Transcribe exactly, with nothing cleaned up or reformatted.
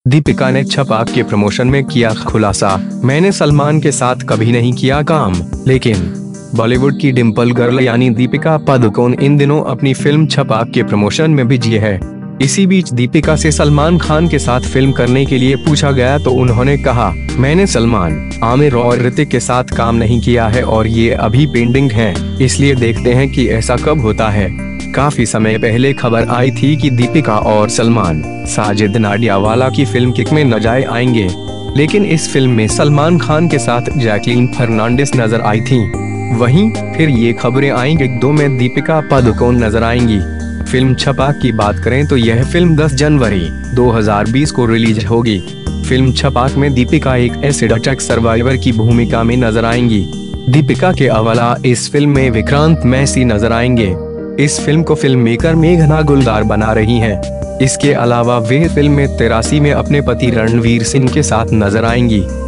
दीपिका ने छपाक के प्रमोशन में किया खुलासा, मैंने सलमान के साथ कभी नहीं किया काम, लेकिन बॉलीवुड की डिम्पल गर्ल यानी दीपिका पादुकोण इन दिनों अपनी फिल्म छपाक के प्रमोशन में बिजी है। इसी बीच दीपिका से सलमान खान के साथ फिल्म करने के लिए पूछा गया तो उन्होंने कहा, मैंने सलमान, आमिर और ऋतिक के साथ काम नहीं किया है और ये अभी पेंडिंग है, इसलिए देखते हैं कि ऐसा कब होता है। काफी समय पहले खबर आई थी कि दीपिका और सलमान साजिद नाडियावाला की फिल्म किक में नजर आएंगे, लेकिन इस फिल्म में सलमान खान के साथ जैकलीन फर्नांडिस नजर आई थी। वहीं फिर ये खबरें आई कि दो में दीपिका पादुकोण नजर आएंगी। फिल्म छपाक की बात करें तो यह फिल्म दस जनवरी दो हज़ार बीस को रिलीज होगी। फिल्म छपाक में दीपिका एक एसिड अटैक सर्वाइवर की भूमिका में नजर आएंगी। दीपिका के अलावा इस फिल्म में विक्रांत मैसी नजर आएंगे। इस फिल्म को फिल्म मेकर मेघना गुलजार बना रही हैं। इसके अलावा वे फिल्म में तिरासी में अपने पति रणवीर सिंह के साथ नजर आएंगी।